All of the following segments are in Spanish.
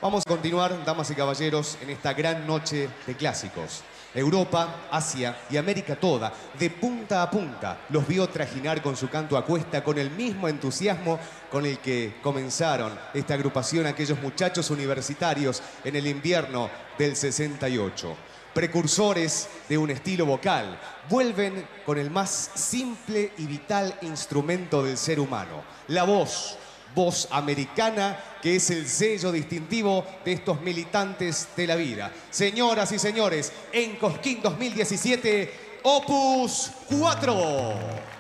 Vamos a continuar, damas y caballeros, en esta gran noche de clásicos. Europa, Asia y América toda, de punta a punta, los vio trajinar con su canto a cuesta con el mismo entusiasmo con el que comenzaron esta agrupación aquellos muchachos universitarios en el invierno del 68. Precursores de un estilo vocal, vuelven con el más simple y vital instrumento del ser humano, la voz. Voz americana, que es el sello distintivo de estos militantes de la vida. Señoras y señores, en Cosquín 2017, Opus 4.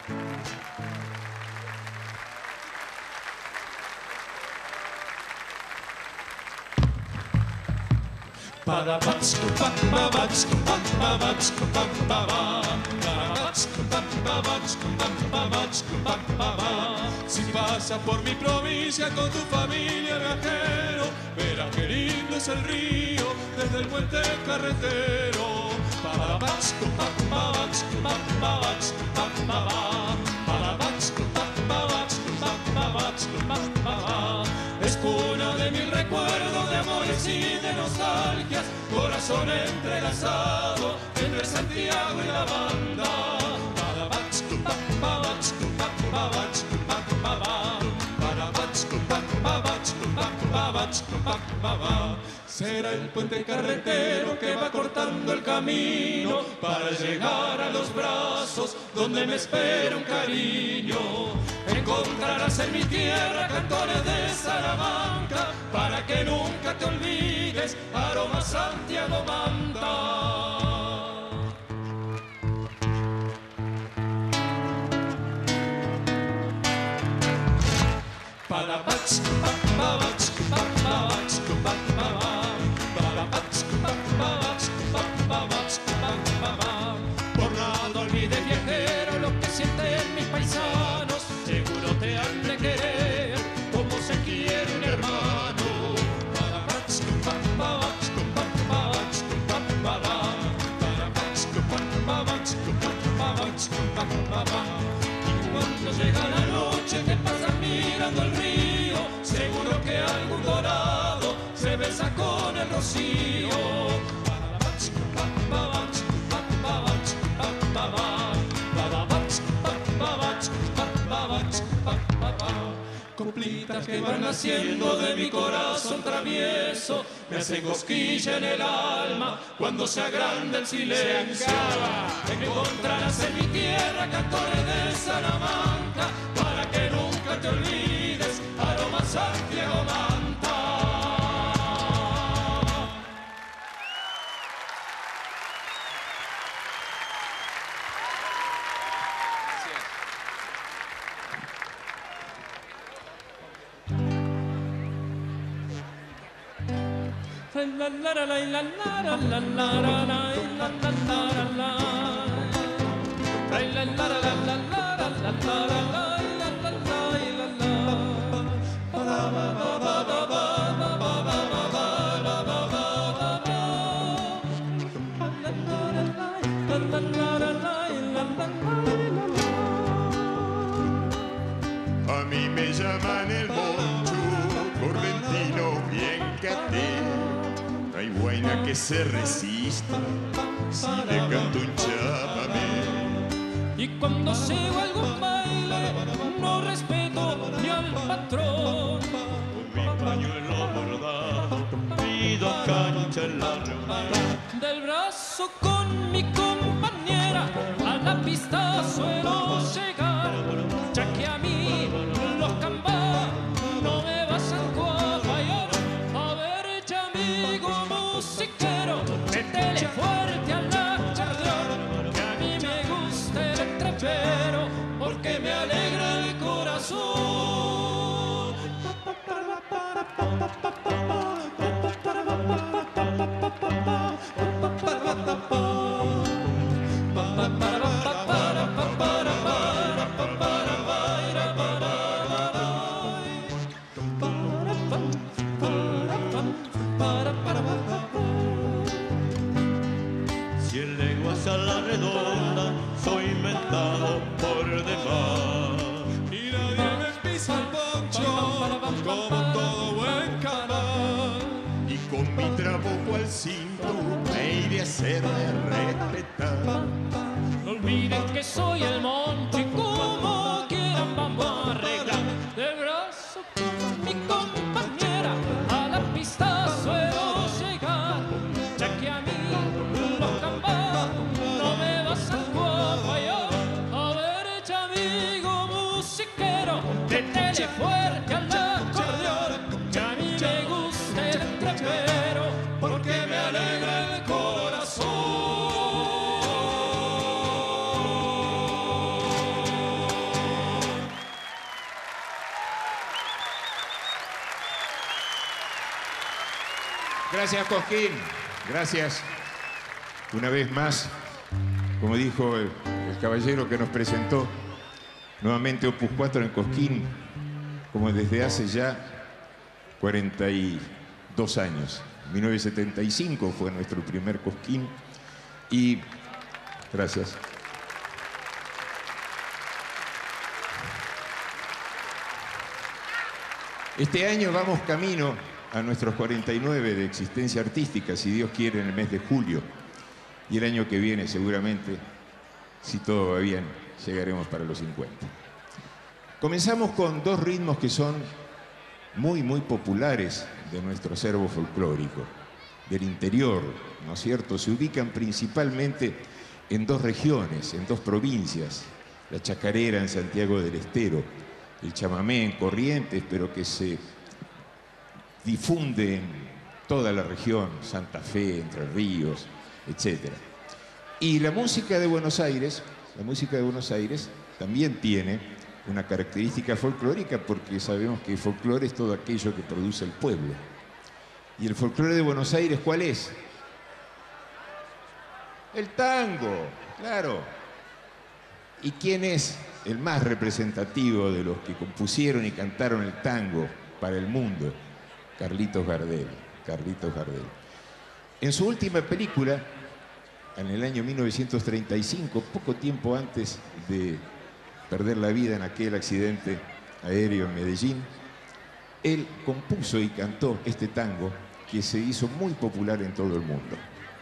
Si pasas por mi provincia con tu familia viajero, verás qué lindo es el río desde el puente carretero. Es cuna de mil recuerdos de amores y de nostalgias, corazón entrelazado entre Santiago y la banda. Será el puente carretero que va cortando el camino para llegar a los brazos donde me espera un cariño. Encontrarás en mi tierra cantores de Salamanca para que nunca te olvides, aroma Santiago Manta. Por nada olvides, viajero, lo que sienten mis paisanos. Seguro te han de querer como se quiere un hermano. Y cuando llega la noche te pasas mirando el río, seguro que algún dorado se besa con el rocío. Complitas que van naciendo de mi corazón travieso, me hacen cosquilla en el alma cuando se agranda el silencio. Encontrarás en mi tierra cantores de Salamanca para que nunca te olvides, aroma Santiago Manta. A mí me llaman el Monchu, correntino bien caté. No hay guaina que se resista si le canto un chamamé. Y cuando llego a algún baile no respeto ni al patrón. Con mi pañuelo bordado pido cancha en la reunión. Del brazo con mi compañera a la pista suelo llegar, ya que a mí los cambas no me basan a fallar. A ver, ya amigo musiquero, métele fuerte a la charla, que a mí me gusta el trapero porque me alegra el corazón. con mi trabuco al cinto me iré a hacerme respetar. No olviden que soy el Monchi, como quieran vamos a arreglar. De brazo con mi compañera a la pista suelo llegar, ya que a mí los cambas no me vas a acompañar. A ver, ya amigo musiquero, métele fuerte al acordeón, que a mí me gusta el trapero, porque me alegra el corazón. Gracias, Cosquín. Gracias. Una vez más, como dijo el caballero que nos presentó, nuevamente Opus 4 en Cosquín, como desde hace ya 42 años. 1975 fue nuestro primer Cosquín y... Gracias. Este año vamos camino a nuestros 49 de existencia artística, si Dios quiere, en el mes de julio. Y el año que viene, seguramente, si todo va bien, llegaremos para los 50. Comenzamos con dos ritmos que son muy, muy populares de nuestro acervo folclórico, del interior, ¿no es cierto? Se ubican principalmente en dos regiones, en dos provincias, la chacarera en Santiago del Estero, el chamamé en Corrientes, pero que se difunde en toda la región, Santa Fe, Entre Ríos, etc. Y la música de Buenos Aires también tiene una característica folclórica, porque sabemos que el folclore es todo aquello que produce el pueblo. ¿Y el folclore de Buenos Aires cuál es? El tango, claro. ¿Y quién es el más representativo de los que compusieron y cantaron el tango para el mundo? Carlitos Gardel. Carlitos Gardel. En su última película, en el año 1935, poco tiempo antes de perder la vida en aquel accidente aéreo en Medellín, él compuso y cantó este tango que se hizo muy popular en todo el mundo.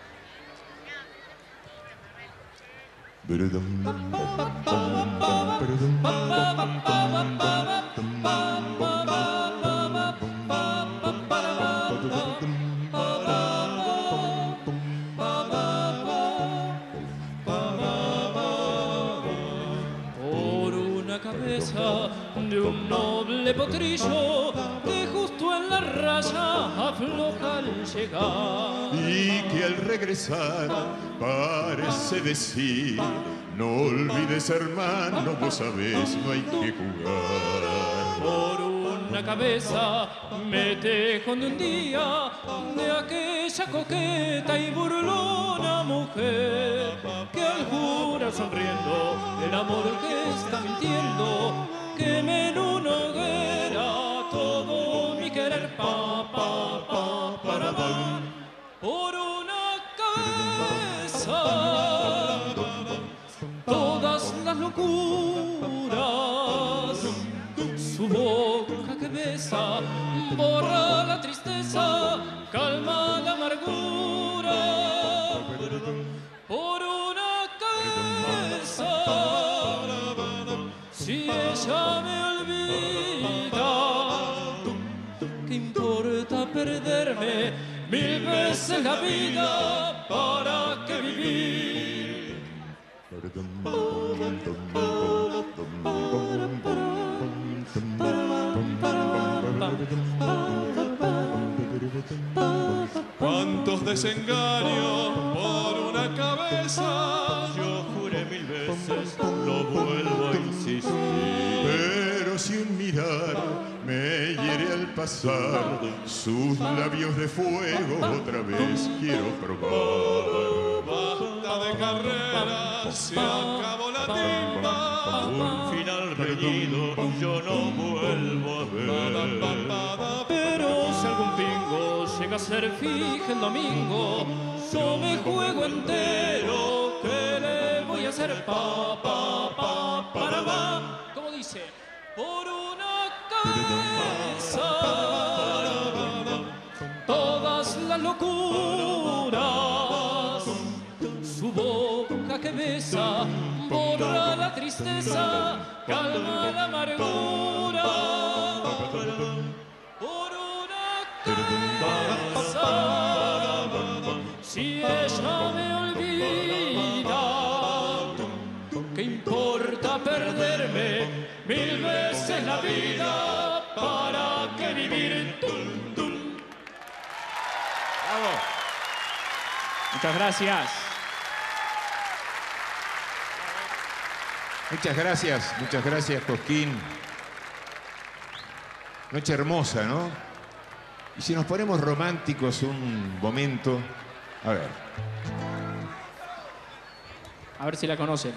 De un noble potrillo que justo en la raya afloja al llegar, y que al regresar parece decir: no olvides, hermano, vos sabés, no hay que jugar. Por una cabeza me tejo de un día de aquella coqueta y burlona mujer que al jurar sonriendo el amor que está mintiendo, queme en una hoguera todo mi querer, para. Por una cabeza todas las locuras, su boca que besa borra la tristeza, calma la amargura. Por una cabeza, si ella me olvida, ¿qué importa perderme 1000 veces la vida? ¿Para qué vivir? Cuántos desengaños por una cabeza, Yo juré 1000 veces, lo vuelvo a insistir. Pero si un mirar me hiere al pasar, sus labios de fuego otra vez quiero probar. basta de carreras, se acabó la timba. Un final reñido yo no vuelvo a ver. Pero si algún pingo llega a ser fija en domingo, yo me juego entero. ¿Qué le voy a hacer? Para. Como dice, por una cabeza todas todas las locuras. Su boca que besa borra la tristeza, calma la amargura. Por una casa, si ella me olvida, ¿qué importa perderme 1000 veces la vida? ¿Para qué vivir? Tum, tum. Bravo. Muchas gracias. Muchas gracias, Cosquín. Noche hermosa, ¿no? Y si nos ponemos románticos un momento, a ver. A ver si la conocen.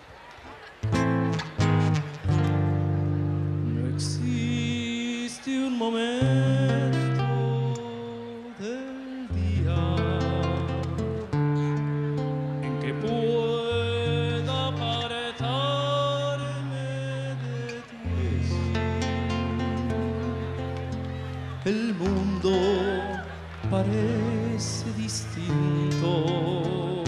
No existe un momento del día en que pueda apartarme de ti. El mundo parece distinto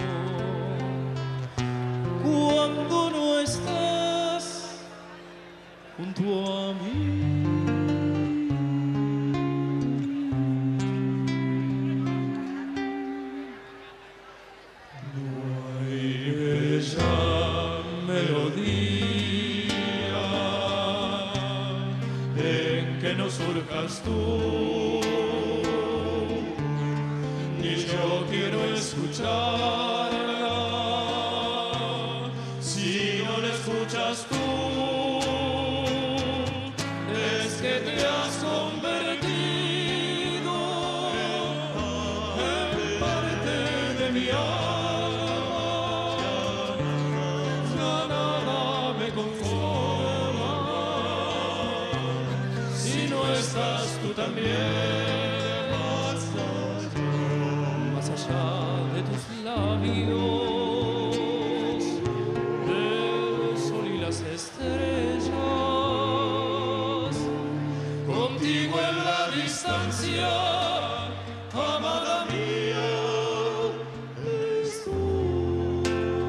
cuando no estás junto a mí. No hay bella melodía en que no surjas tú, ni yo quiero escucharla si no la escuchas tú. Es que te has convertido en parte de mi alma. Ya nada me conforma si no estás tú también. Más allá de tus labios, del sol y las estrellas, contigo en la distancia, amada mía, estoy.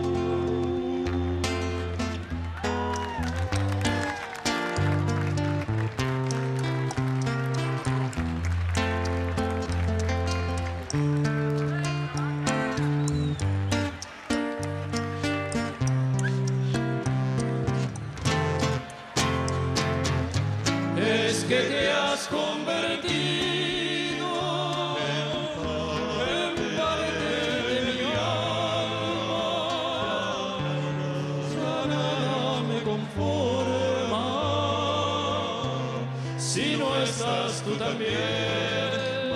Es que te has convertido en parte de mi alma. Ya nada me conforma si no estás tú también.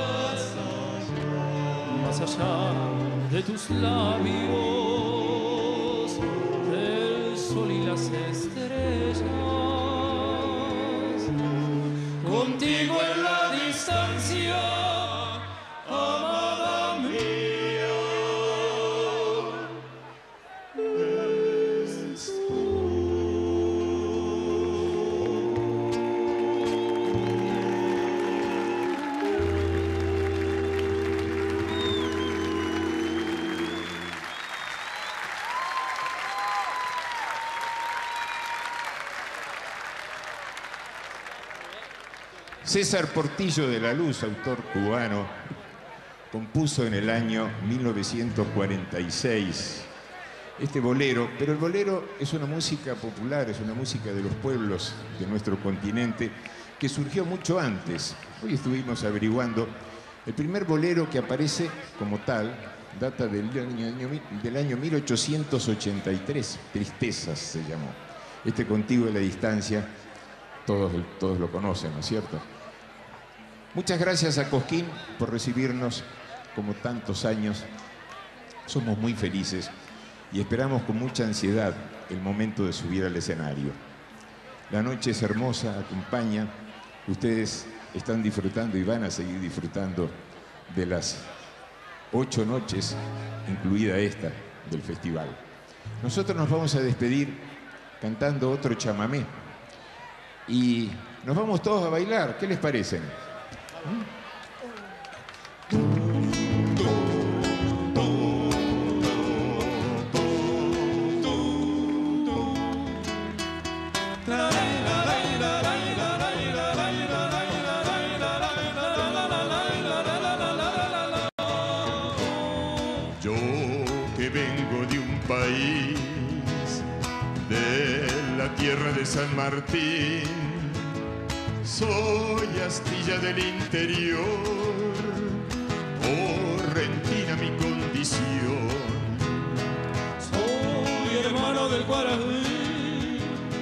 Más allá de tus labios, del sol y las estrellas, contigo en la distancia, amada mía. César Portillo de la Luz, autor cubano, compuso en el año 1946 este bolero, pero el bolero es una música popular, es una música de los pueblos de nuestro continente que surgió mucho antes. Hoy estuvimos averiguando, el primer bolero que aparece como tal data del año 1883, Tristezas se llamó. Este Contigo en la distancia, todos lo conocen, ¿no es cierto? Muchas gracias a Cosquín por recibirnos como tantos años. Somos muy felices y esperamos con mucha ansiedad el momento de subir al escenario. La noche es hermosa, acompaña. Ustedes están disfrutando y van a seguir disfrutando de las 8 noches, incluida esta, del festival. Nosotros nos vamos a despedir cantando otro chamamé y nos vamos todos a bailar. ¿Qué les parece? ¿Mm? país, de la tierra de San Martín. Soy astilla del interior, correntina mi condición. Soy hermano del Guaraní,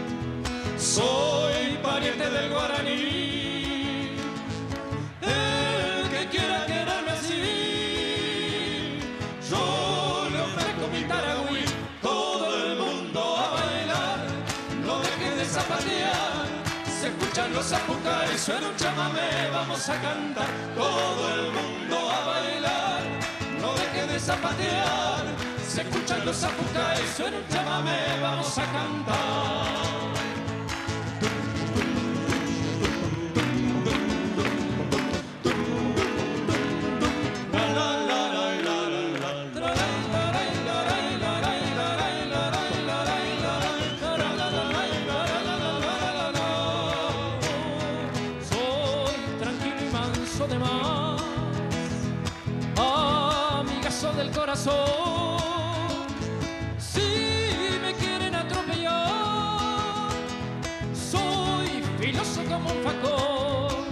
soy pariente del guaraní. El que quiera quererme así, yo le ofrezco mi taragüí. Todo el mundo a bailar, no dejes de zapatear. Se escuchan los zapucaes, suena un chamamé, vamos a cantar. Todo el mundo a bailar, no dejes de zapatear. Se escuchan los zapucaes, suena un chamamé, vamos a cantar. Del corazón, si me quieren atropellar, soy filoso como un facón.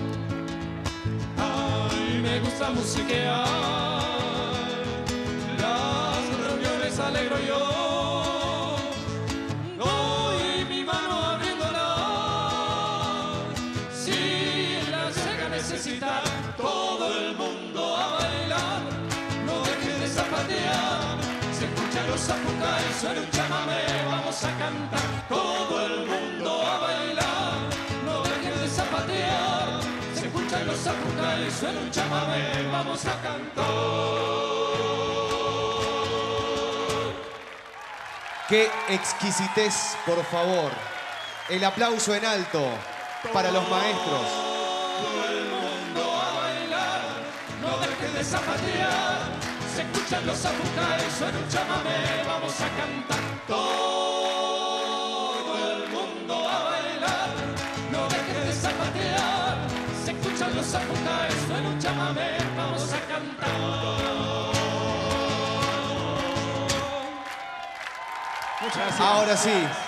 Ay, me gusta musiquear, las reuniones alegro yo, doy mi mano abriéndola, si la llega a necesitar. Todo el mundo a bailar, no dejes de zapatear. Se escuchan los zapucaes, suena un chamamé, vamos a cantar. Todo el mundo a bailar, no dejes de zapatear. Se escuchan los zapucaes, suena un chamamé, vamos a cantar. ¡Qué exquisitez, por favor! El aplauso en alto para los maestros. De zapatear, se escuchan los zapucaes, suena un chamamé, vamos a cantar. Todo el mundo a bailar, no dejes de zapatear. Se escuchan los zapucaes, suena un chamamé, vamos a cantar. Muchas gracias. Ahora sí,